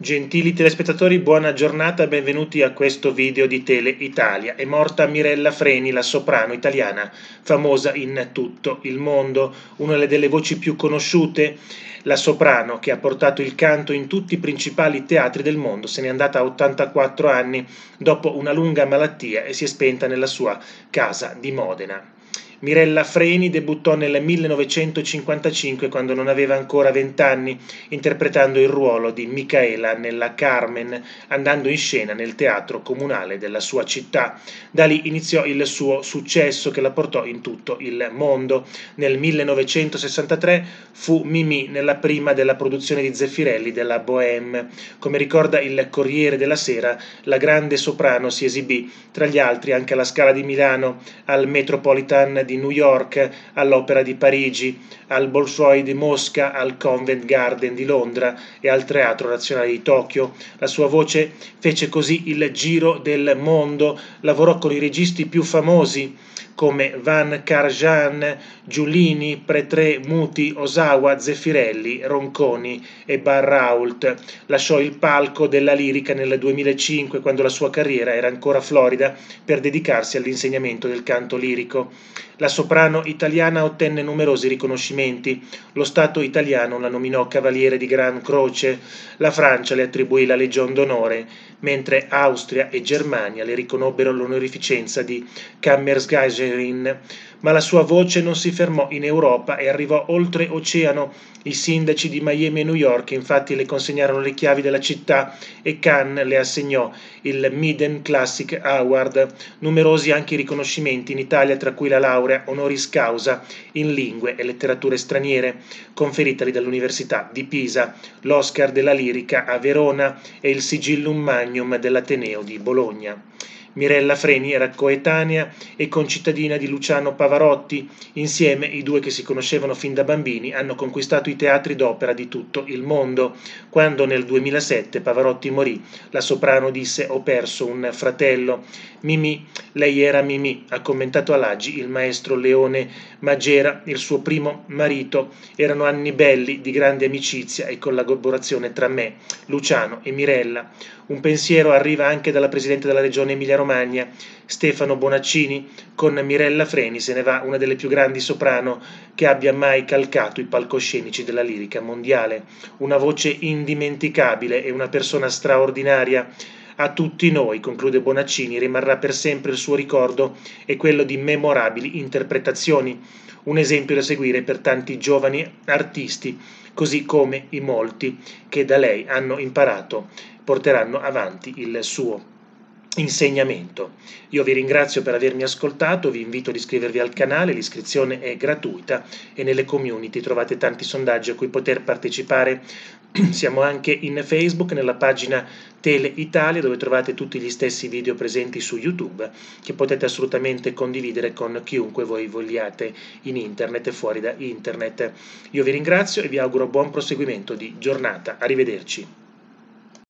Gentili telespettatori, buona giornata, benvenuti a questo video di Tele Italia. È morta Mirella Freni, la soprano italiana, famosa in tutto il mondo, una delle voci più conosciute, la soprano che ha portato il canto in tutti i principali teatri del mondo. Se n'è andata a 84 anni dopo una lunga malattia e si è spenta nella sua casa di Modena. Mirella Freni debuttò nel 1955, quando non aveva ancora 20 anni, interpretando il ruolo di Micaela nella Carmen, andando in scena nel teatro comunale della sua città. Da lì iniziò il suo successo che la portò in tutto il mondo. Nel 1963 fu Mimì nella prima della produzione di Zeffirelli della Bohème. Come ricorda il Corriere della Sera, la grande soprano si esibì tra gli altri anche alla Scala di Milano, al Metropolitan di New York, all'Opera di Parigi, al Bolshoi di Mosca, al Covent Garden di Londra e al Teatro Nazionale di Tokyo. La sua voce fece così il giro del mondo, lavorò con i registi più famosi come Van Karajan, Giulini, Pretré, Muti, Osawa, Zeffirelli, Ronconi e Barrault. Lasciò il palco della lirica nel 2005, quando la sua carriera era ancora florida, per dedicarsi all'insegnamento del canto lirico. La soprano italiana ottenne numerosi riconoscimenti. Lo Stato italiano la nominò Cavaliere di Gran Croce, la Francia le attribuì la Legion d'Onore, mentre Austria e Germania le riconobbero l'onorificenza di Kammersgeigerin. Ma la sua voce non si fermò in Europa e arrivò oltre oceano. I sindaci di Miami e New York infatti le consegnarono le chiavi della città e Cannes le assegnò il Miden Classic Award. Numerosi anche i riconoscimenti in Italia, tra cui la laurea honoris causa in lingue e letterature straniere, conferitali dall'Università di Pisa, l'Oscar della lirica a Verona e il Sigillum Magnum dell'Ateneo di Bologna. Mirella Freni era coetanea e concittadina di Luciano Pavarotti. Insieme i due, che si conoscevano fin da bambini, hanno conquistato i teatri d'opera di tutto il mondo. Quando nel 2007 Pavarotti morì, la soprano disse: «Ho perso un fratello». Mimì, lei era Mimì, ha commentato all'Agi il maestro Leone Magera, il suo primo marito. Erano anni belli di grande amicizia e collaborazione tra me, Luciano e Mirella. Un pensiero arriva anche dalla presidente della regione Emilia-Romagna, Stefano Bonaccini. Con Mirella Freni se ne va una delle più grandi soprano che abbia mai calcato i palcoscenici della lirica mondiale. Una voce indimenticabile e una persona straordinaria. A tutti noi, conclude Bonaccini, rimarrà per sempre il suo ricordo e quello di memorabili interpretazioni, un esempio da seguire per tanti giovani artisti, così come i molti che da lei hanno imparato, porteranno avanti il suo insegnamento. Io vi ringrazio per avermi ascoltato, vi invito ad iscrivervi al canale, l'iscrizione è gratuita e nelle community trovate tanti sondaggi a cui poter partecipare. Siamo anche in Facebook, nella pagina Tele Italia, dove trovate tutti gli stessi video presenti su YouTube, che potete assolutamente condividere con chiunque voi vogliate in internet e fuori da internet. Io vi ringrazio e vi auguro buon proseguimento di giornata. Arrivederci.